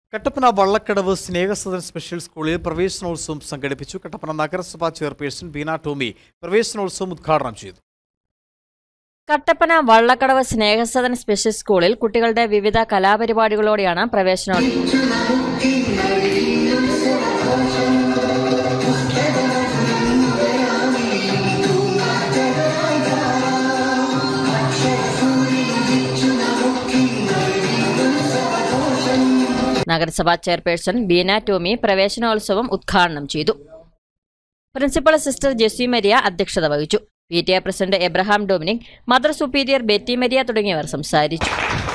Kattappana Vallakkadavu Snehasadan special സ്കൂളിൽ പ്രവേശനോത്സവം സംഘടിപ്പിച്ചു. കട്ടപ്പന നഗരസഭാ ചെയർപേഴ്സൺ ബീന ടോമി പ്രവേശനോത്സവം ഉദ്ഘാടനം ചെയ്തു. കട്ടപ്പന വള്ളക്കടവ് സ്നേഹസദൻ സ്പെഷ്യൽ സ്കൂളിൽ കുട്ടികളുടെ വിവിധ കലാപരിപാടികളോടെയാണ് പ്രവേശനോത്സവം. നഗരസഭാ ചെയർപേഴ്സൺ ബീന ടോമി പ്രവേശനോത്സവം ഉദ്ഘാടനം ചെയ്തു. പ്രിൻസിപ്പൽ സിസ്റ്റർ ജെസ്സി മരിയ അധ്യക്ഷത വഹിച്ചു. PTA president Abraham Dominic, mother superior Betty Maria തുടങ്ങിയവർ സംസാരിച്ചു.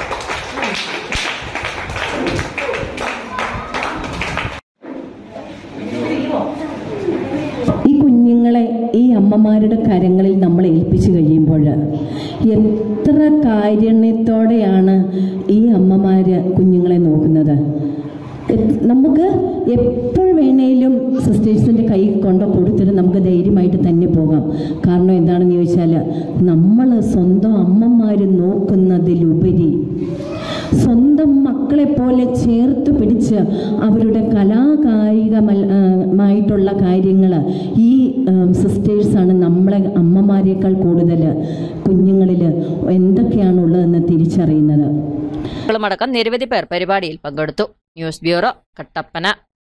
ഈ കുഞ്ഞുങ്ങളെ ഈ അമ്മമാരുടെ കരങ്ങളിൽ നമ്മൾ ഏൽപ്പിച്ചു കഴിയുമ്പോൾ എത്ര കാരുണ്യത്തോടെയാണ് ഈ അമ്മമാർ കുഞ്ഞുങ്ങളെ നോക്കുന്നത്. നമുക്ക് എപ്പോൾ വേണേലും സിസ്റ്റേഴ്സിൻ്റെ കൈ കൊടുത്തിട്ട് നമുക്ക് ധൈര്യമായിട്ട് തന്നെ പോകാം. കാരണം എന്താണെന്ന് ചോദിച്ചാൽ നമ്മൾ സ്വന്തം അമ്മമാർ നോക്കുന്നതിലുപരി സ്വന്തം മക്കളെ പോലെ ചേർത്ത് പിടിച്ച് അവരുടെ കലാകായികമായിട്ടുള്ള കാര്യങ്ങൾ ഈ സിസ്റ്റേഴ്സാണ് നമ്മളെ അമ്മമാരേക്കാൾ കൂടുതൽ കുഞ്ഞുങ്ങളിൽ എന്തൊക്കെയാണുള്ളതെന്ന് തിരിച്ചറിയുന്നത്. മടക്കം നിരവധി പേർ പരിപാടിയിൽ പങ്കെടുത്തു. News bureau, Kattappana.